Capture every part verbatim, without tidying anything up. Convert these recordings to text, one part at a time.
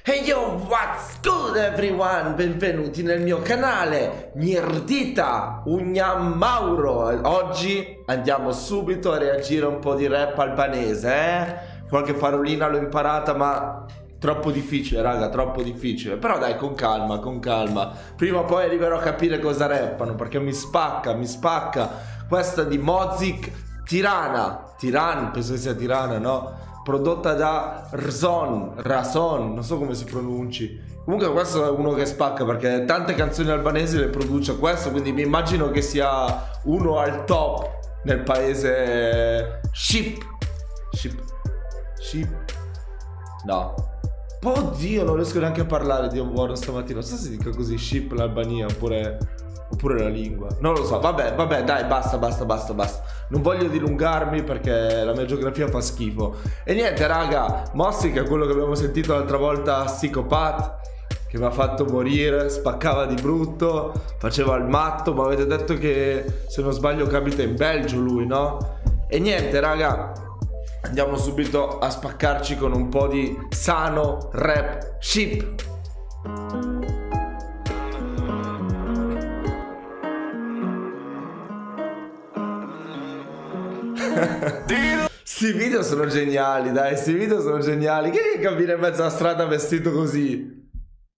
Hey yo, what's good everyone? Benvenuti nel mio canale Mirdita Ugnam Mauro. Oggi andiamo subito a reagire a un po' di rap albanese, eh? Qualche parolina l'ho imparata, ma troppo difficile, raga, troppo difficile. Però dai, con calma, con calma. Prima o poi arriverò a capire cosa rappano, perché mi spacca, mi spacca. Questa di Mozik Tirana Tiran, penso che sia Tirana, no? Prodotta da Rzon, Razon, non so come si pronunci. Comunque questo è uno che spacca, perché tante canzoni albanesi le produce questo, quindi mi immagino che sia uno al top nel paese Ship. Ship. Ship. No. Oddio, non riesco neanche a parlare, Dio buono, stamattina. Non so se si dica così, Ship l'Albania, oppure... oppure la lingua, non lo so. Vabbè, vabbè, dai, basta, basta, basta, basta. Non voglio dilungarmi perché la mia geografia fa schifo. E niente, raga, Mozik è quello che abbiamo sentito l'altra volta a Psicopath, che mi ha fatto morire, spaccava di brutto, faceva il matto, ma avete detto che, se non sbaglio, capita in Belgio lui, no? E niente, raga, andiamo subito a spaccarci con un po' di sano rap ship. Sti video sono geniali, dai, sti video sono geniali. Chi è che cammina in mezzo alla strada vestito così?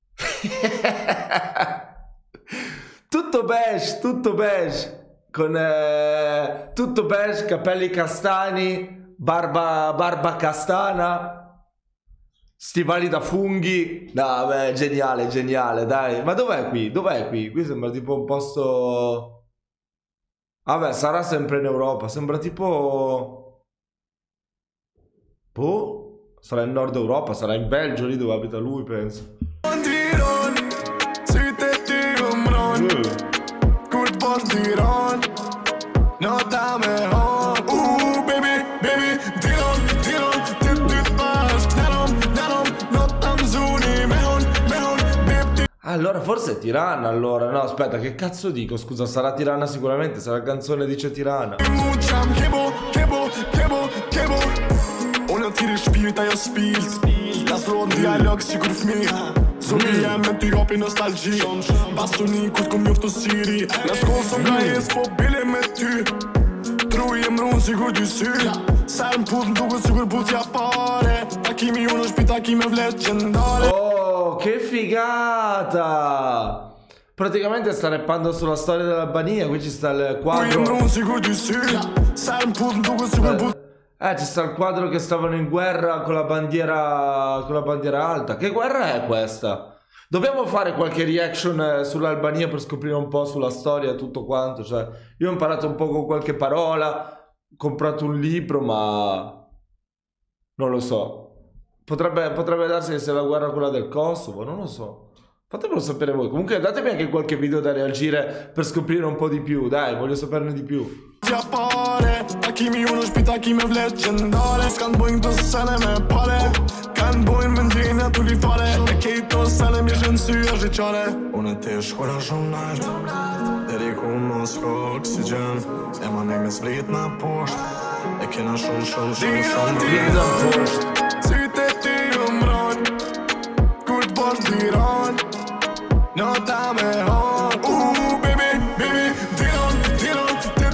Tutto beige, tutto beige, con eh, tutto beige, capelli castani, barba, barba castana, stivali da funghi. No, beh, geniale, geniale, dai. Ma dov'è qui? Dov'è qui? Qui sembra tipo un posto... Vabbè, sarà sempre in Europa, sembra tipo... Boh, sarà in Nord Europa, sarà in Belgio, lì dove abita lui, penso. Allora forse è Tirana, allora, no, aspetta, che cazzo dico, scusa, sarà Tirana sicuramente, sarà canzone dice Tirana. Tiri shpirt ajo spilt Lasro në dialog si kur fmi Zoni jem me ty jopi nostalgji Pasuni kus kum njoftu siri Në shkoll së nga jes po bile me ty Tru jem runë si kur dy sy Ser më put më duke si kur putja pare Takimi unë është pi takime vlet qëndare. Oh, che figata! Praticamente sta rappando sulla storia dell'Albania. Qui ci sta il quadro. Tru jem runë si kur dy sy Ser më put më duke si kur put. Eh, ci sta il quadro che stavano in guerra con la bandiera con la bandiera alta. Che guerra è questa? Dobbiamo fare qualche reaction sull'Albania per scoprire un po' sulla storia, tutto quanto. Cioè, io ho imparato un po' con qualche parola, ho comprato un libro, ma non lo so. Potrebbe, potrebbe darsi che sia la guerra quella del Kosovo, non lo so. Fatemelo sapere voi. Comunque datemi anche qualche video da reagire per scoprire un po' di più. Dai, voglio saperne di più. Takimi unë është pi takime vlet qëndare S'kan bojnë të sene me pare Kan bojnë vendin e tu li fare E kejt të sene mi shën sy e zhiqare Unë e ti shkora shumë nalt Deri ku mos ko oksigen E ma ne me zbrit në posht E kena shumë shumë shumë shumë Zbrit në posht Sytë e ti u mron Kur t'bosh diron Në ta me hon Uh, baby, baby, diron, diron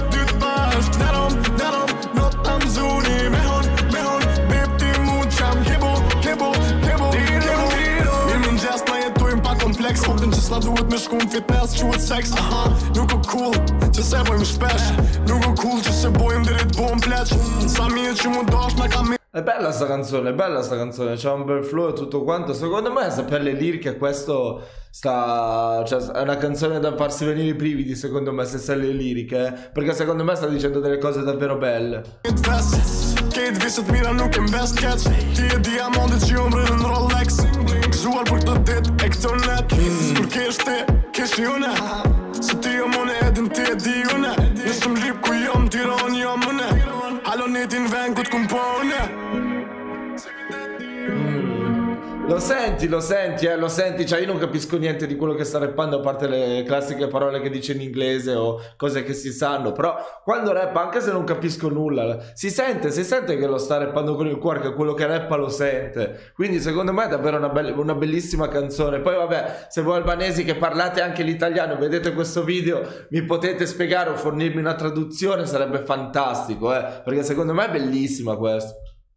Kuptin që s'na duhet me shku në fitness Quhet sex, aha, nuk o cool Që se bojmë shpesh Nuk o cool që se bojmë dirit bojmë pleq Sa mije që mu dosh na kam. È bella sta canzone, è bella sta canzone, c'ha un bel flow e tutto quanto. Secondo me, se per le liriche questo sta... cioè è una canzone da farsi venire i brividi, secondo me, se sai le liriche, perché secondo me sta dicendo delle cose davvero belle. Kejt viset mira nuk e mbest keq Ti e diamondit që ju mrënë në Rolex Gëzuar për këtë dit e këtë net Kur kesh ti, kesh june Se ti jo mune edin ti e di june Nishëm lip ku jom tiron jo mëne Halo netin ven këtë kumpone. Lo senti, lo senti, eh, lo senti, cioè io non capisco niente di quello che sta rappando a parte le classiche parole che dice in inglese o cose che si sanno, però quando rappa, anche se non capisco nulla, si sente, si sente che lo sta rappando con il cuore, che quello che rappa lo sente, quindi secondo me è davvero una, be una bellissima canzone. Poi vabbè, se voi albanesi che parlate anche l'italiano vedete questo video, mi potete spiegare o fornirmi una traduzione, sarebbe fantastico, eh, perché secondo me è bellissima questa.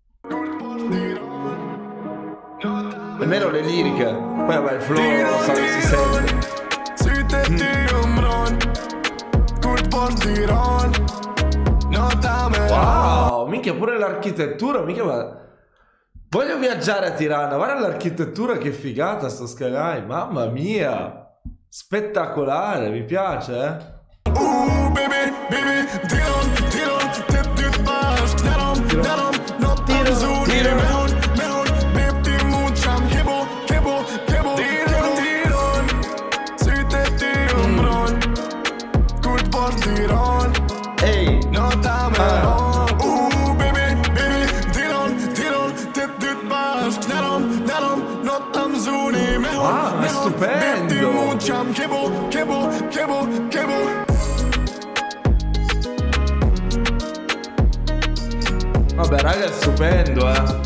Almeno le liriche, poi vabbè il flow so, si sente. Mm. Wow, minchia, pure l'architettura, minchia, ma... Voglio viaggiare a Tirana, guarda l'architettura, che figata sto skyline, mamma mia, spettacolare, mi piace, eh. Uh, baby, baby, Tiron, Tiron, Tiron, Tiron, Tiron, Tiron, Tiron. Ehi, ah. Uh, baby, baby, Tiron, Tiron, wow, ma è stupendo. Vabbè raga, è stupendo, eh.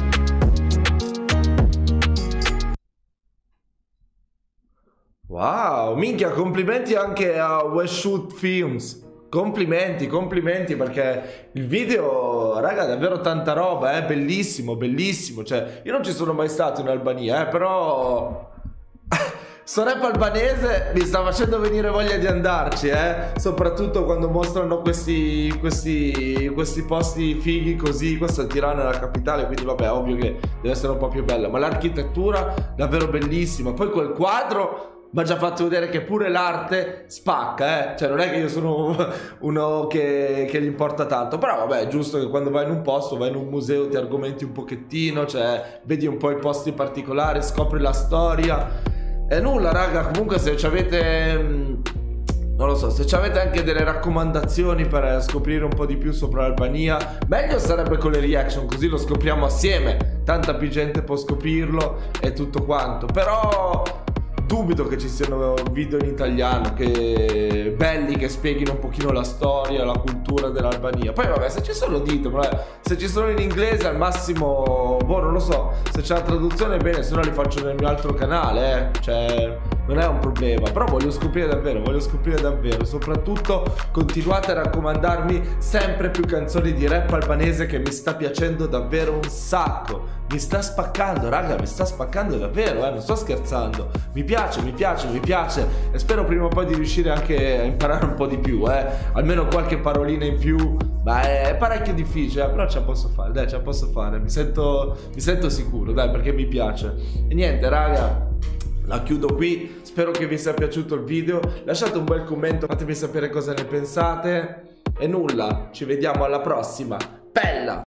Wow, minchia, complimenti anche a West Shoot Films. Complimenti, complimenti, perché il video, raga, è davvero tanta roba, è eh? bellissimo, bellissimo. Cioè, io non ci sono mai stato in Albania, eh, però sto rap albanese mi sta facendo venire voglia di andarci, eh. Soprattutto quando mostrano questi, questi, questi posti fighi così. Questa è Tirana, la capitale, quindi vabbè, ovvio che deve essere un po' più bella. Ma l'architettura davvero bellissima. Poi quel quadro mi ha già fatto vedere che pure l'arte spacca, eh. Cioè non è che io sono uno che, che gli importa tanto, però vabbè, è giusto che quando vai in un posto, vai in un museo, ti argomenti un pochettino, cioè vedi un po' i posti particolari, scopri la storia. E nulla raga, comunque se ci avete, non lo so, se ci avete anche delle raccomandazioni per scoprire un po' di più sopra l'Albania, meglio sarebbe con le reaction, così lo scopriamo assieme, tanta più gente può scoprirlo e tutto quanto. Però dubito che ci siano video in italiano che belli, che spieghino un pochino la storia, la cultura dell'Albania. Poi vabbè, se ci sono ditemelo, eh. Se ci sono in inglese al massimo, boh, non lo so, se c'è la traduzione bene, se no li faccio nel mio altro canale, eh. Cioè non è un problema, però voglio scoprire davvero, voglio scoprire davvero. Soprattutto continuate a raccomandarmi sempre più canzoni di rap albanese, che mi sta piacendo davvero un sacco. Mi sta spaccando, raga, mi sta spaccando davvero, eh, non sto scherzando. Mi piace, mi piace, mi piace. E spero prima o poi di riuscire anche a imparare un po' di più, eh. Almeno qualche parolina in più. Ma è parecchio difficile, eh, però ce la posso fare, dai, ce la posso fare. Mi sento, mi sento sicuro, dai, perché mi piace. E niente, raga, la chiudo qui. Spero che vi sia piaciuto il video. Lasciate un bel commento, fatemi sapere cosa ne pensate. E nulla, ci vediamo alla prossima. Bella!